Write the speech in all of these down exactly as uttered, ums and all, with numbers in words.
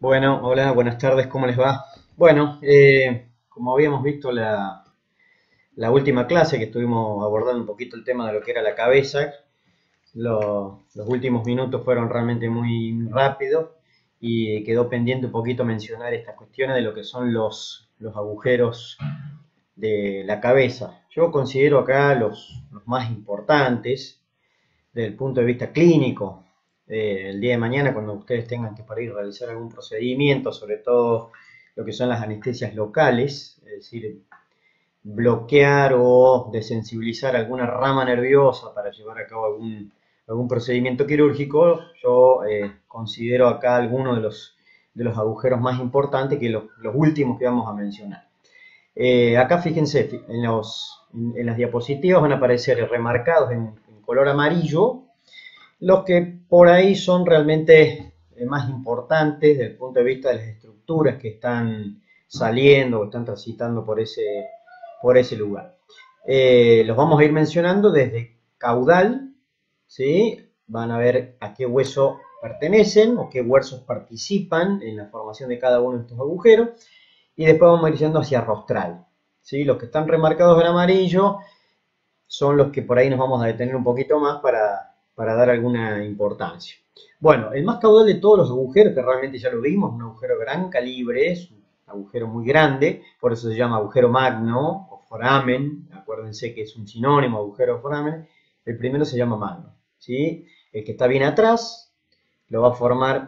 Bueno, hola, buenas tardes, ¿cómo les va? Bueno, eh, como habíamos visto la, la última clase que estuvimos abordando un poquito el tema de lo que era la cabeza, lo- los últimos minutos fueron realmente muy rápidos y quedó pendiente un poquito mencionar estas cuestiones de lo que son los, los agujeros de la cabeza. Yo considero acá los, los más importantes desde el punto de vista clínico. Eh, el día de mañana, cuando ustedes tengan que para ir a realizar algún procedimiento, sobre todo lo que son las anestesias locales, es decir, bloquear o desensibilizar alguna rama nerviosa para llevar a cabo algún, algún procedimiento quirúrgico, yo eh, considero acá algunos de los, de los agujeros más importantes que los, los últimos que vamos a mencionar. Eh, acá fíjense, en, los, en, en, las diapositivas van a aparecer remarcados en, en color amarillo los que por ahí son realmente eh, más importantes desde el punto de vista de las estructuras que están saliendo o están transitando por ese, por ese lugar. Eh, los vamos a ir mencionando desde caudal, ¿sí? Van a ver a qué hueso pertenecen o qué huesos participan en la formación de cada uno de estos agujeros. Y después vamos a ir yendo hacia rostral, ¿sí? Los que están remarcados en amarillo son los que por ahí nos vamos a detener un poquito más para, para dar alguna importancia. Bueno, el más caudal de todos los agujeros, que realmente ya lo vimos, un agujero de gran calibre, es un agujero muy grande, por eso se llama agujero magno o foramen, acuérdense que es un sinónimo agujero foramen, el primero se llama magno, ¿sí? El que está bien atrás lo va a formar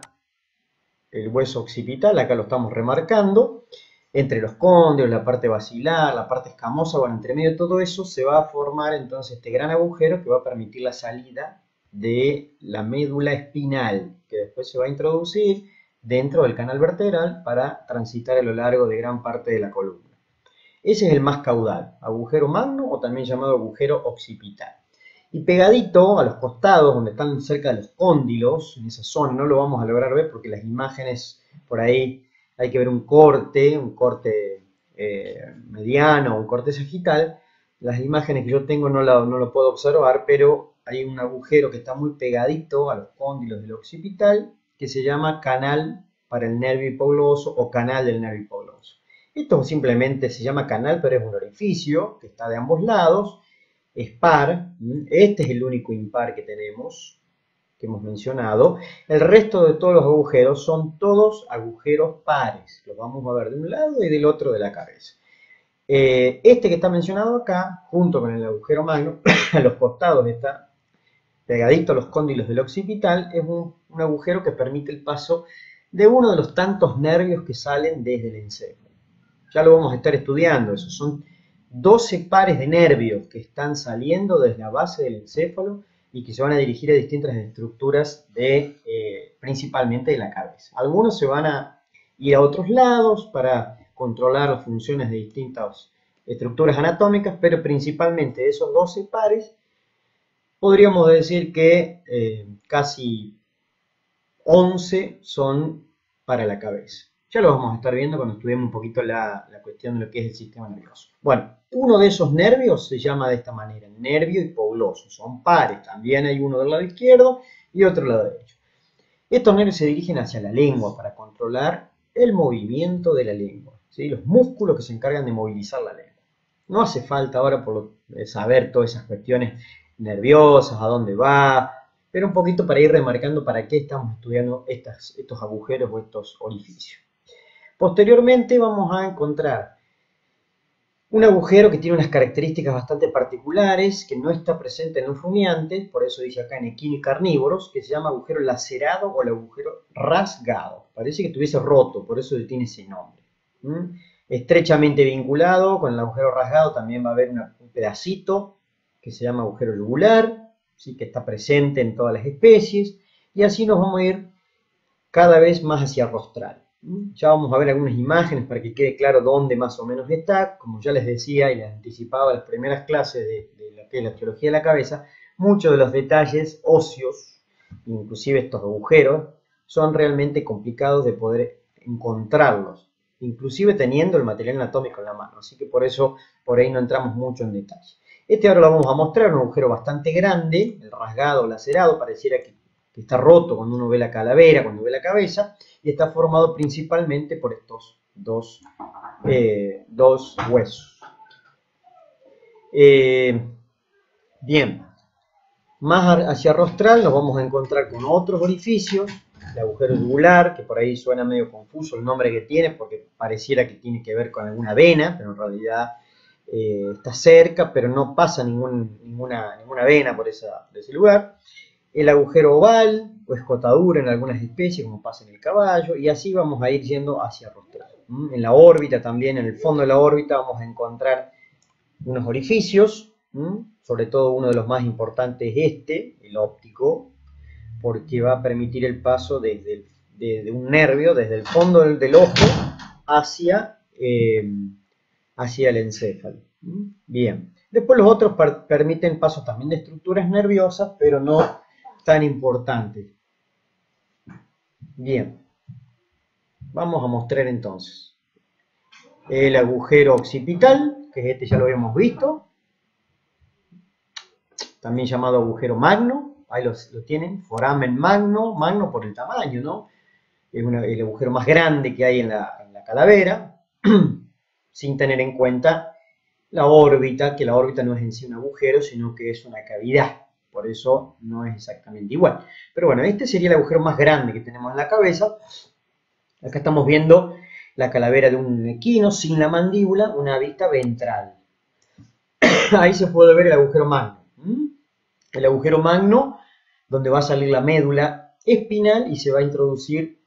el hueso occipital, acá lo estamos remarcando, entre los cóndilos, la parte basilar, la parte escamosa, bueno, entre medio de todo eso se va a formar entonces este gran agujero que va a permitir la salida de la médula espinal, que después se va a introducir dentro del canal vertebral para transitar a lo largo de gran parte de la columna. Ese es el más caudal, agujero magno o también llamado agujero occipital. Y pegadito a los costados, donde están cerca de los cóndilos, en esa zona, no lo vamos a lograr ver porque las imágenes por ahí hay que ver un corte, un corte eh, mediano, un corte sagital. Las imágenes que yo tengo no lo, no lo puedo observar, pero hay un agujero que está muy pegadito a los cóndilos del occipital, que se llama canal para el nervio hipogloso o canal del nervio hipogloso. Esto simplemente se llama canal, pero es un orificio que está de ambos lados, es par, este es el único impar que tenemos, que hemos mencionado. El resto de todos los agujeros son todos agujeros pares, los vamos a ver de un lado y del otro de la cabeza. Eh, este que está mencionado acá, junto con el agujero magno, a los costados está pegadito a los cóndilos del occipital, es un, un agujero que permite el paso de uno de los tantos nervios que salen desde el encéfalo. Ya lo vamos a estar estudiando, esos son doce pares de nervios que están saliendo desde la base del encéfalo y que se van a dirigir a distintas estructuras de, eh, principalmente de la cabeza. Algunos se van a ir a otros lados para controlar las funciones de distintas estructuras anatómicas, pero principalmente de esos doce pares, podríamos decir que eh, casi once son para la cabeza. Ya lo vamos a estar viendo cuando estudiemos un poquito la, la cuestión de lo que es el sistema nervioso. Bueno, uno de esos nervios se llama de esta manera, nervio hipogloso. Son pares, también hay uno del lado izquierdo y otro del lado derecho. Estos nervios se dirigen hacia la lengua para controlar el movimiento de la lengua, ¿sí? Los músculos que se encargan de movilizar la lengua. No hace falta ahora por lo, saber todas esas cuestiones nerviosas, a dónde va, pero un poquito para ir remarcando para qué estamos estudiando estas, estos agujeros o estos orificios. Posteriormente vamos a encontrar un agujero que tiene unas características bastante particulares, que no está presente en los rumiantes, por eso dice acá en equinos y carnívoros, que se llama agujero lacerado o el agujero rasgado. Parece que estuviese roto, por eso tiene ese nombre. ¿Mm? Estrechamente vinculado con el agujero rasgado también va a haber una, un pedacito que se llama agujero yugular, ¿sí? Que está presente en todas las especies, y así nos vamos a ir cada vez más hacia rostral. Ya vamos a ver algunas imágenes para que quede claro dónde más o menos está. Como ya les decía y les anticipaba en las primeras clases de, de lo que es la etiología de la cabeza, muchos de los detalles óseos, inclusive estos agujeros, son realmente complicados de poder encontrarlos, inclusive teniendo el material anatómico en la mano. Así que por eso por ahí no entramos mucho en detalle. Este ahora lo vamos a mostrar, un agujero bastante grande, el rasgado o lacerado, pareciera que, que está roto cuando uno ve la calavera, cuando ve la cabeza. y está formado principalmente por estos dos, eh, dos huesos. Eh, bien, más hacia rostral nos vamos a encontrar con otros orificios, el agujero yugular, que por ahí suena medio confuso el nombre que tiene, porque pareciera que tiene que ver con alguna vena, pero en realidad eh, está cerca, pero no pasa ningún, ninguna, ninguna vena por, esa, por ese lugar. El agujero oval o escotadura en algunas especies, como pasa en el caballo, y así vamos a ir yendo hacia rostral. ¿Mm? En la órbita también, en el fondo de la órbita, vamos a encontrar unos orificios, ¿Mm? Sobre todo uno de los más importantes es este, el óptico, porque va a permitir el paso desde el, de, de un nervio, desde el fondo del, del ojo, hacia, eh, hacia el encéfalo. ¿Mm? Bien. Después los otros per permiten pasos también de estructuras nerviosas, pero no tan importantes. Bien. Vamos a mostrar entonces el agujero occipital, que es este, ya lo habíamos visto, también llamado agujero magno. Ahí lo, lo tienen, foramen magno, magno por el tamaño, ¿no? Es una, el agujero más grande que hay en la, en la calavera, sin tener en cuenta la órbita, que la órbita no es en sí un agujero, sino que es una cavidad, por eso no es exactamente igual. Pero bueno, este sería el agujero más grande que tenemos en la cabeza. Acá estamos viendo la calavera de un equino sin la mandíbula, una vista ventral. Ahí se puede ver el agujero magno. ¿Mm? El agujero magno, donde va a salir la médula espinal y se va a introducir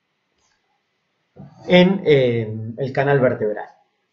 en eh, el canal vertebral.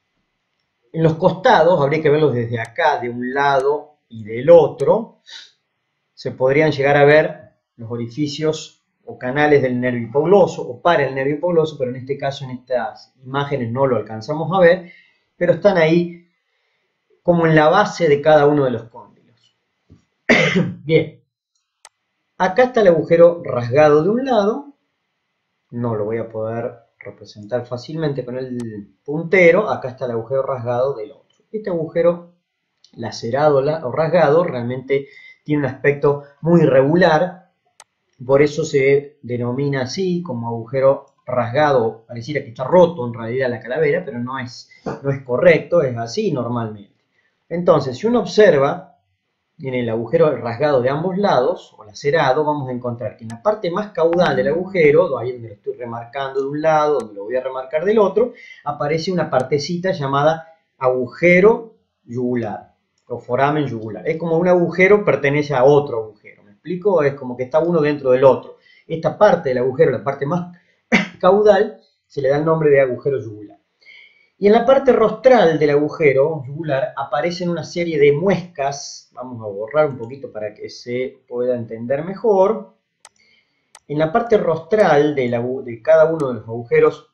En los costados, habría que verlos desde acá, de un lado y del otro, se podrían llegar a ver los orificios o canales del nervio hipogloso o para el nervio hipogloso, pero en este caso, en estas imágenes no lo alcanzamos a ver, pero están ahí como en la base de cada uno de los cóndilos. Bien, acá está el agujero rasgado de un lado, no lo voy a poder representar fácilmente con el puntero, acá está el agujero rasgado del otro. Este agujero lacerado o rasgado realmente tiene un aspecto muy irregular, por eso se denomina así, como agujero rasgado. Pareciera que está roto en realidad la calavera, pero no es, no es correcto, es así normalmente. Entonces, si uno observa en el agujero rasgado de ambos lados, o lacerado, vamos a encontrar que en la parte más caudal del agujero, ahí donde lo estoy remarcando de un lado, donde lo voy a remarcar del otro, aparece una partecita llamada agujero yugular, o foramen yugular. Es como un agujero pertenece a otro agujero, ¿me explico? Es como que está uno dentro del otro. Esta parte del agujero, la parte más caudal, se le da el nombre de agujero yugular. Y en la parte rostral del agujero yugular aparecen una serie de muescas. Vamos a borrar un poquito para que se pueda entender mejor. En la parte rostral de, la, de cada uno de los agujeros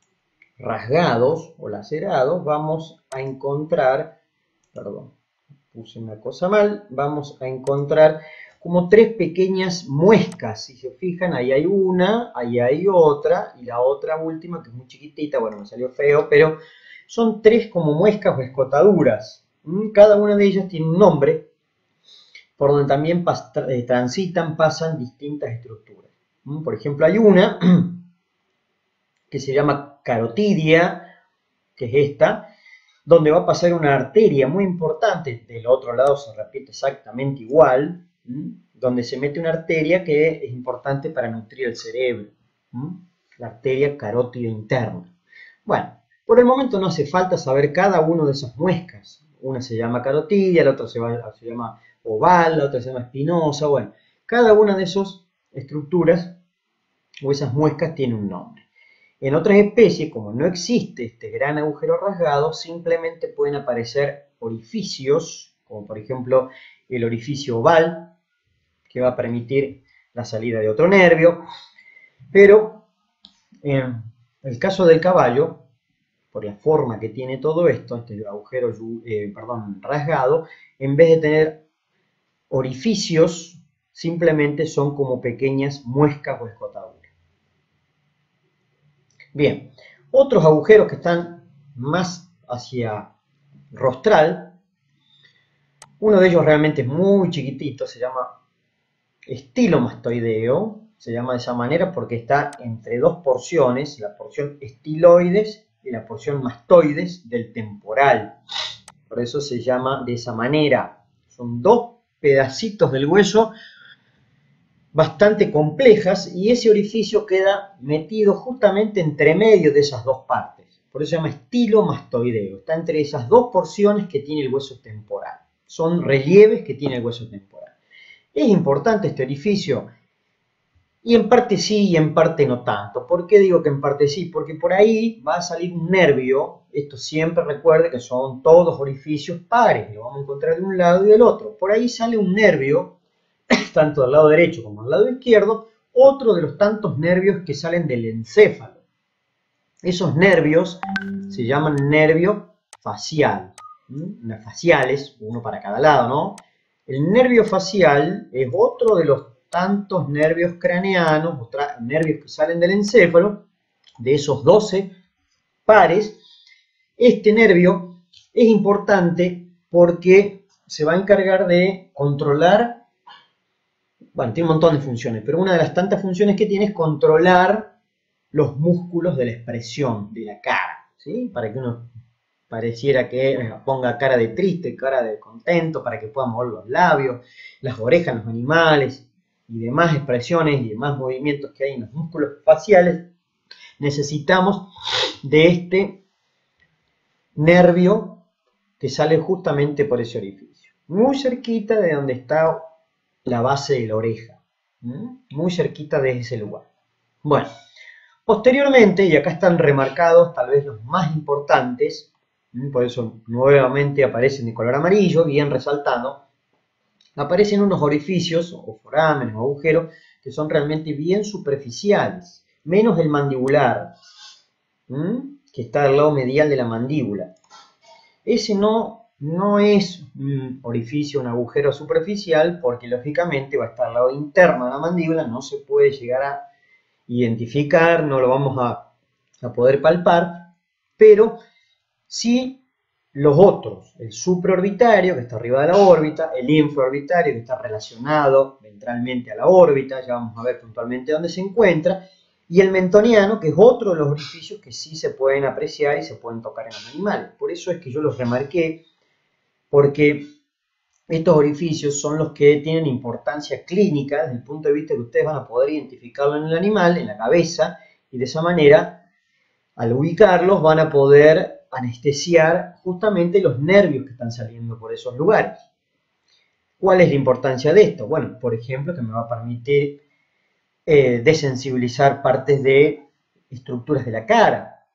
rasgados o lacerados vamos a encontrar, perdón, puse una cosa mal, vamos a encontrar como tres pequeñas muescas. Si se fijan, ahí hay una, ahí hay otra, y la otra última, que es muy chiquitita, bueno, me salió feo, pero son tres como muescas o escotaduras. Cada una de ellas tiene un nombre, por donde también pas transitan, pasan distintas estructuras. Por ejemplo, hay una que se llama carotidia, que es esta, donde va a pasar una arteria muy importante. Del otro lado se repite exactamente igual, ¿m? Donde se mete una arteria que es importante para nutrir el cerebro, ¿m? La arteria carótida interna. Bueno, por el momento no hace falta saber cada una de esas muescas. Una se llama carotidia, la otra se, va, se llama oval, la otra se llama espinosa. Bueno, cada una de esas estructuras o esas muescas tiene un nombre. En otras especies, como no existe este gran agujero rasgado, simplemente pueden aparecer orificios, como por ejemplo el orificio oval, que va a permitir la salida de otro nervio. Pero en el caso del caballo, por la forma que tiene todo esto, este agujero eh, perdón, rasgado, en vez de tener orificios, simplemente son como pequeñas muescas o escotaduras. Bien, otros agujeros que están más hacia rostral, uno de ellos realmente es muy chiquitito, se llama estilomastoideo, se llama de esa manera porque está entre dos porciones, la porción estiloides y la porción mastoides del temporal. Por eso se llama de esa manera. Son dos pedacitos del hueso bastante complejas y ese orificio queda metido justamente entre medio de esas dos partes. Por eso se llama estilomastoideo. Está entre esas dos porciones que tiene el hueso temporal. Son relieves que tiene el hueso temporal. ¿Es importante este orificio? Y en parte sí y en parte no tanto. ¿Por qué digo que en parte sí? Porque por ahí va a salir un nervio. Esto siempre recuerde que son todos orificios pares. Lo vamos a encontrar de un lado y del otro. Por ahí sale un nervio, tanto del lado derecho como del lado izquierdo, otro de los tantos nervios que salen del encéfalo. Esos nervios se llaman nervio facial. ¿Mm? Faciales, uno para cada lado, ¿no? El nervio facial es otro de los tantos nervios craneanos, otros nervios que salen del encéfalo, de esos doce pares. Este nervio es importante porque se va a encargar de controlar, bueno, tiene un montón de funciones, pero una de las tantas funciones que tiene es controlar los músculos de la expresión de la cara, ¿sí? Para que uno pareciera que ponga cara de triste, cara de contento, para que pueda mover los labios, las orejas, los animales y demás expresiones y demás movimientos que hay en los músculos faciales. Necesitamos de este nervio que sale justamente por ese orificio, muy cerquita de donde está la base de la oreja, muy cerquita de ese lugar. Bueno, posteriormente, y acá están remarcados tal vez los más importantes, por eso nuevamente aparecen de color amarillo, bien resaltado, aparecen unos orificios o forámenes o agujeros que son realmente bien superficiales, menos el mandibular, ¿m? que está al lado medial de la mandíbula. Ese no, no es un orificio, un agujero superficial, porque lógicamente va a estar al lado interno de la mandíbula, no se puede llegar a identificar, no lo vamos a, a poder palpar, pero sí los otros, el supraorbitario que está arriba de la órbita, el infraorbitario que está relacionado ventralmente a la órbita, ya vamos a ver puntualmente dónde se encuentra, y el mentoniano, que es otro de los orificios que sí se pueden apreciar y se pueden tocar en los animales. Por eso es que yo los remarqué, porque estos orificios son los que tienen importancia clínica desde el punto de vista que ustedes van a poder identificarlo en el animal, en la cabeza, y de esa manera, al ubicarlos, van a poder anestesiar justamente los nervios que están saliendo por esos lugares. ¿Cuál es la importancia de esto? Bueno, por ejemplo, que me va a permitir eh, desensibilizar partes de estructuras de la cara.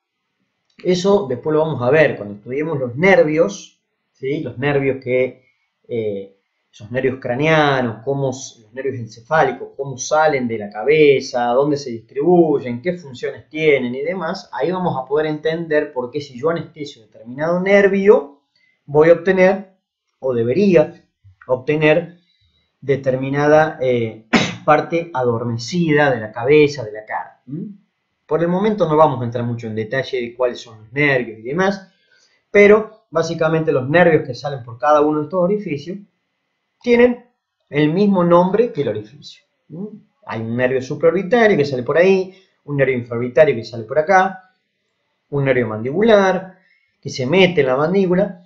Eso después lo vamos a ver cuando estudiemos los nervios, ¿sí? Los nervios que, eh, esos nervios craneanos, cómo, los nervios encefálicos, cómo salen de la cabeza, dónde se distribuyen, qué funciones tienen y demás. Ahí vamos a poder entender por qué si yo anestesio determinado nervio, voy a obtener, o debería obtener, determinada eh, parte adormecida de la cabeza, de la cara. ¿Mm? Por el momento no vamos a entrar mucho en detalle de cuáles son los nervios y demás, pero básicamente los nervios que salen por cada uno de estos orificios tienen el mismo nombre que el orificio. ¿Mm? Hay un nervio supraorbitario que sale por ahí, un nervio infraorbitario que sale por acá, un nervio mandibular que se mete en la mandíbula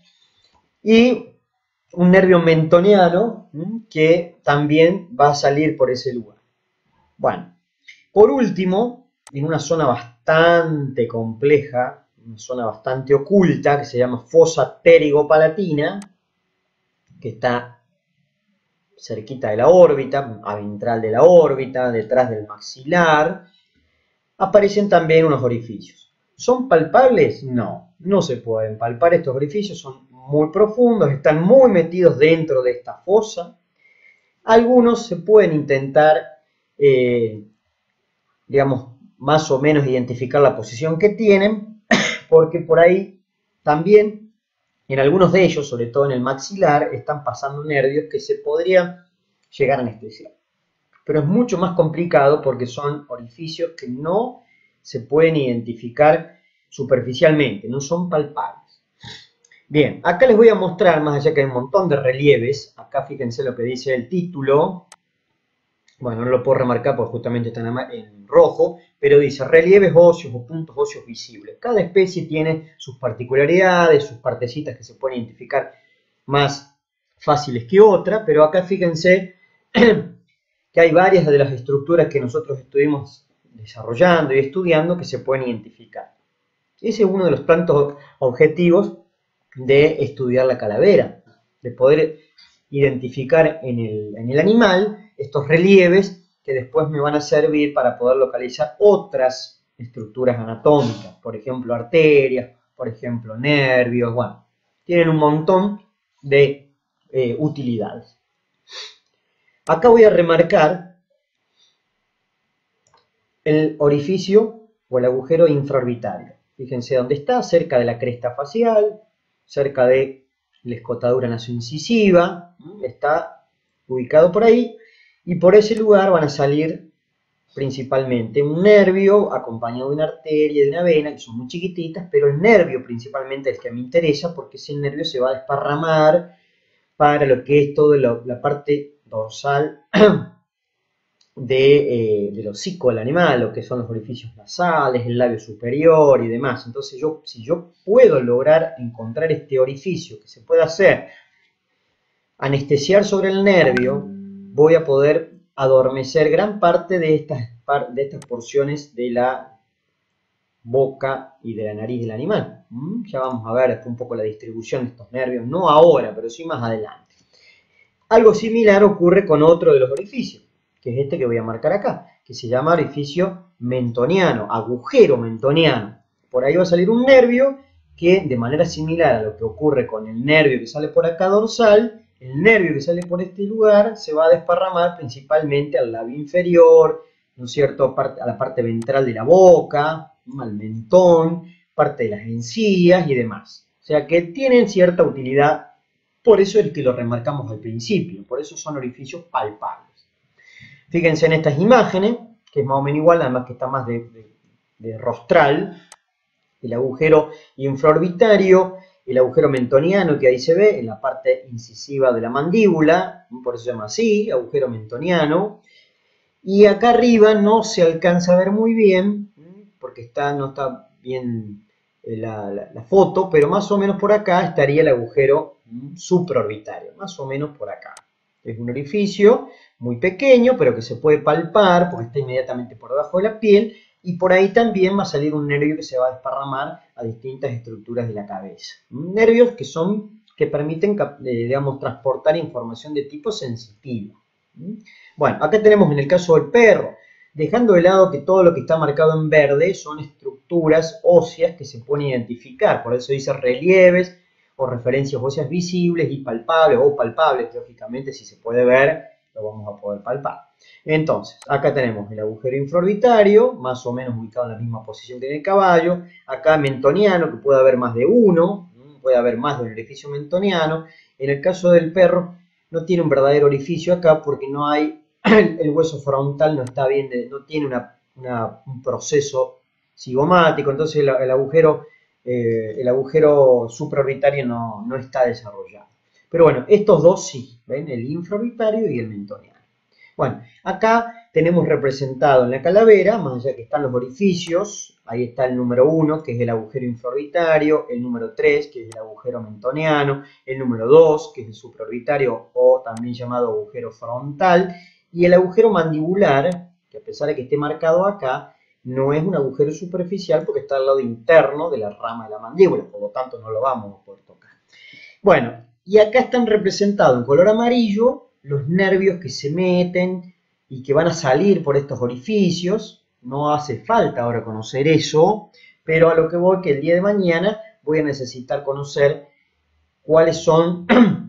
y un nervio mentoniano, ¿m? que también va a salir por ese lugar. Bueno, por último, en una zona bastante compleja, una zona bastante oculta, que se llama fosa pterigopalatina, que está cerquita de la órbita, aventral de la órbita, detrás del maxilar, aparecen también unos orificios. ¿Son palpables? No, no se pueden palpar estos orificios, son muy profundos, están muy metidos dentro de esta fosa. Algunos se pueden intentar, eh, digamos, más o menos identificar la posición que tienen, porque por ahí también, en algunos de ellos, sobre todo en el maxilar, están pasando nervios que se podrían llegar a anestesiar. Pero es mucho más complicado porque son orificios que no se pueden identificar superficialmente, no son palpables. Bien, acá les voy a mostrar, más allá que hay un montón de relieves, acá fíjense lo que dice el título, Bueno, no lo puedo remarcar porque justamente está en rojo, pero dice relieves óseos o puntos óseos visibles. Cada especie tiene sus particularidades, sus partecitas que se pueden identificar más fáciles que otras, pero acá fíjense que hay varias de las estructuras que nosotros estuvimos desarrollando y estudiando que se pueden identificar. Ese es uno de los tantos objetivos de estudiar la calavera, de poder identificar en el, en el animal estos relieves que después me van a servir para poder localizar otras estructuras anatómicas, por ejemplo arterias, por ejemplo nervios, bueno, tienen un montón de eh, utilidades. Acá voy a remarcar el orificio o el agujero infraorbitario. Fíjense dónde está, cerca de la cresta facial, cerca de la escotadura nasoincisiva, está ubicado por ahí, y por ese lugar van a salir principalmente un nervio acompañado de una arteria y de una vena, que son muy chiquititas, pero el nervio principalmente es el que me interesa porque ese nervio se va a desparramar para lo que es toda la, la parte dorsal de, eh, del hocico del animal, lo que son los orificios nasales, el labio superior y demás. Entonces yo, si yo puedo lograr encontrar este orificio que se puede hacer, anestesiar sobre el nervio, voy a poder adormecer gran parte de estas, de estas porciones de la boca y de la nariz del animal. ¿Mm? Ya vamos a ver un poco la distribución de estos nervios, no ahora, pero sí más adelante. Algo similar ocurre con otro de los orificios, que es este que voy a marcar acá, que se llama orificio mentoniano, agujero mentoniano. Por ahí va a salir un nervio que, de manera similar a lo que ocurre con el nervio que sale por acá dorsal, el nervio que sale por este lugar se va a desparramar principalmente al labio inferior, ¿no es cierto?, a la parte ventral de la boca, al mentón, parte de las encías y demás. O sea que tienen cierta utilidad, por eso es que lo remarcamos al principio, por eso son orificios palpables. Fíjense en estas imágenes, que es más o menos igual, además que está más de, de, de rostral, el agujero infraorbitario, el agujero mentoniano que ahí se ve en la parte incisiva de la mandíbula, por eso se llama así, agujero mentoniano. Y acá arriba no se alcanza a ver muy bien, porque está, no está bien la, la, la foto, pero más o menos por acá estaría el agujero supraorbitario, más o menos por acá. Es un orificio muy pequeño, pero que se puede palpar, porque está inmediatamente por debajo de la piel, y por ahí también va a salir un nervio que se va a desparramar a distintas estructuras de la cabeza. Nervios que son, que permiten, digamos, transportar información de tipo sensitivo. Bueno, acá tenemos en el caso del perro, dejando de lado que todo lo que está marcado en verde son estructuras óseas que se pueden identificar, por eso dice relieves o referencias óseas visibles y palpables o palpables, lógicamente si se puede ver lo vamos a poder palpar. Entonces, acá tenemos el agujero infraorbitario, más o menos ubicado en la misma posición que en el caballo, acá mentoniano, que puede haber más de uno, puede haber más de un orificio mentoniano. En el caso del perro no tiene un verdadero orificio acá porque no hay, el hueso frontal no está bien, no tiene una, una, un proceso cigomático, entonces el, el agujero, eh, el agujero supraorbitario no, no está desarrollado. Pero bueno, estos dos sí, ¿ven? El infraorbitario y el mentoniano. Bueno, acá tenemos representado en la calavera, más allá que están los orificios, ahí está el número uno, que es el agujero infraorbitario, el número tres, que es el agujero mentoniano, el número dos, que es el supraorbitario o también llamado agujero frontal, y el agujero mandibular, que a pesar de que esté marcado acá, no es un agujero superficial porque está al lado interno de la rama de la mandíbula, por lo tanto no lo vamos a poder tocar. Bueno, y acá están representados en color amarillo los nervios que se meten y que van a salir por estos orificios. No hace falta ahora conocer eso, pero a lo que voy que el día de mañana voy a necesitar conocer cuáles son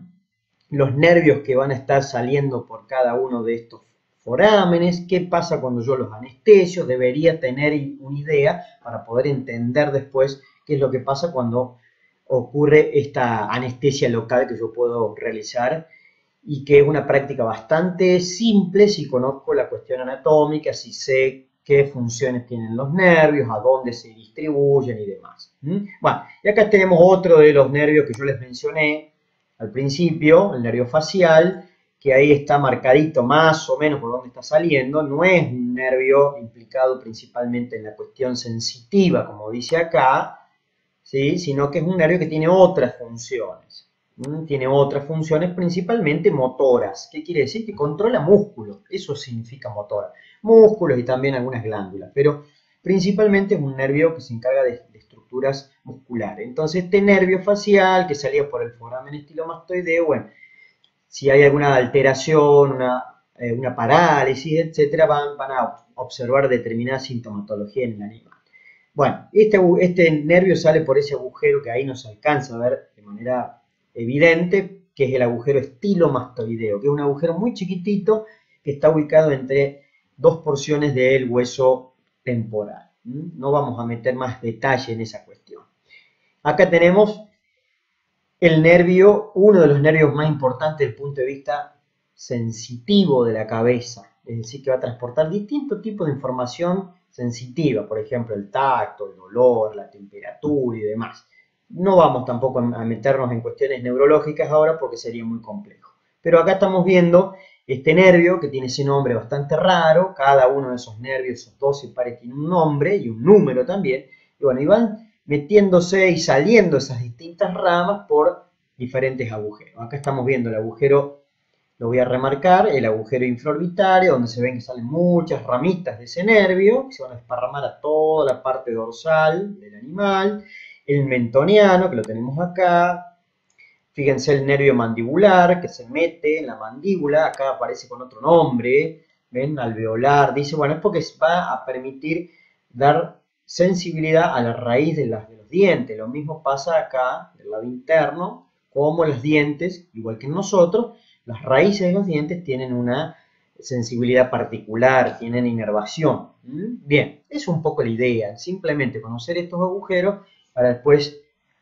los nervios que van a estar saliendo por cada uno de estos forámenes, qué pasa cuando yo los anestesio, debería tener una idea para poder entender después qué es lo que pasa cuando ocurre esta anestesia local que yo puedo realizar y que es una práctica bastante simple si conozco la cuestión anatómica, si sé qué funciones tienen los nervios, a dónde se distribuyen y demás. ¿Mm? Bueno, y acá tenemos otro de los nervios que yo les mencioné al principio, el nervio facial, que ahí está marcadito más o menos por dónde está saliendo, no es un nervio implicado principalmente en la cuestión sensitiva, como dice acá, ¿sí? Sino que es un nervio que tiene otras funciones. ¿Mm? Tiene otras funciones principalmente motoras. ¿Qué quiere decir? Que controla músculos. Eso significa motora. Músculos y también algunas glándulas. Pero principalmente es un nervio que se encarga de, de estructuras musculares. Entonces este nervio facial que salía por el foramen estilomastoideo, bueno, si hay alguna alteración, una, eh, una parálisis, etcétera, van, van a observar determinada sintomatología en el animal. Bueno, este, este nervio sale por ese agujero que ahí no se alcanza a ver de manera evidente, que es el agujero estilomastoideo, que es un agujero muy chiquitito que está ubicado entre dos porciones del hueso temporal. ¿Mm? No vamos a meter más detalle en esa cuestión. Acá tenemos el nervio, uno de los nervios más importantes desde el punto de vista sensitivo de la cabeza, es decir, que va a transportar distintos tipos de información sensitiva, por ejemplo, el tacto, el dolor, la temperatura y demás. No vamos tampoco a meternos en cuestiones neurológicas ahora porque sería muy complejo. Pero acá estamos viendo este nervio que tiene ese nombre bastante raro, cada uno de esos nervios, esos doce pares, tiene un nombre y un número también, y bueno, y van metiéndose y saliendo esas distintas ramas por diferentes agujeros. Acá estamos viendo el agujero, lo voy a remarcar, el agujero infraorbitario, donde se ven que salen muchas ramitas de ese nervio, que se van a desparramar a toda la parte dorsal del animal. El mentoniano, que lo tenemos acá. Fíjense el nervio mandibular, que se mete en la mandíbula, acá aparece con otro nombre, ¿ven? Alveolar, dice, bueno, es porque va a permitir dar sensibilidad a la raíz de, las, de los dientes. Lo mismo pasa acá, del lado interno, como los dientes, igual que en nosotros, las raíces de los dientes tienen una sensibilidad particular, tienen inervación. ¿Mm? Bien, es un poco la idea, simplemente conocer estos agujeros para después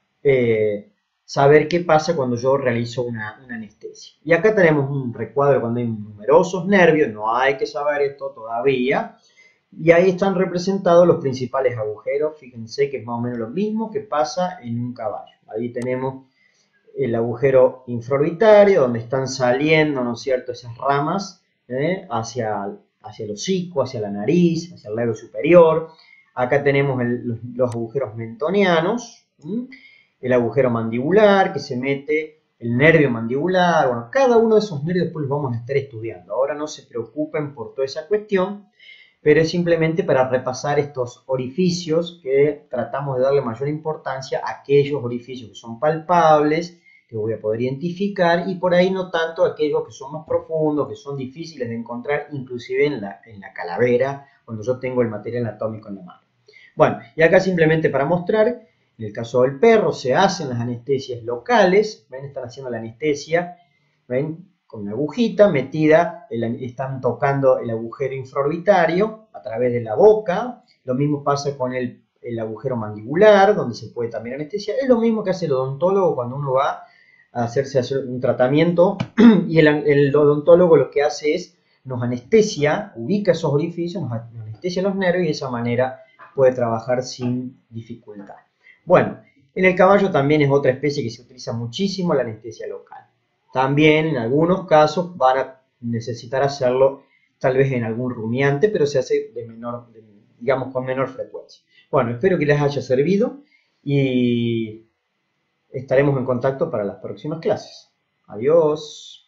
eh, saber qué pasa cuando yo realizo una, una anestesia. Y acá tenemos un recuadro cuando hay numerosos nervios, no hay que saber esto todavía, y ahí están representados los principales agujeros. Fíjense que es más o menos lo mismo que pasa en un caballo. Ahí tenemos el agujero infraorbitario, donde están saliendo, ¿no es cierto?, esas ramas ¿eh? hacia, hacia el hocico, hacia la nariz, hacia el labio superior. Acá tenemos el, los, los agujeros mentonianos, ¿sí? El agujero mandibular, que se mete el nervio mandibular. Bueno, cada uno de esos nervios después los vamos a estar estudiando. Ahora no se preocupen por toda esa cuestión, pero es simplemente para repasar estos orificios que tratamos de darle mayor importancia a aquellos orificios que son palpables, que voy a poder identificar, y por ahí no tanto aquellos que son más profundos, que son difíciles de encontrar, inclusive en la, en la calavera, cuando yo tengo el material anatómico en la mano. Bueno, y acá simplemente para mostrar, en el caso del perro se hacen las anestesias locales, ¿ven? Están haciendo la anestesia, ¿ven? Con una agujita metida, el, están tocando el agujero infraorbitario a través de la boca. Lo mismo pasa con el, el agujero mandibular, donde se puede también anestesiar. Es lo mismo que hace el odontólogo cuando uno va a hacerse hacer un tratamiento, y el, el odontólogo lo que hace es nos anestesia, ubica esos orificios, nos anestesia los nervios, y de esa manera puede trabajar sin dificultad. Bueno, en el caballo también es otra especie que se utiliza muchísimo la anestesia local. También en algunos casos van a necesitar hacerlo tal vez en algún rumiante, pero se hace de menor, de, digamos, con menor frecuencia. Bueno, espero que les haya servido y estaremos en contacto para las próximas clases. Adiós.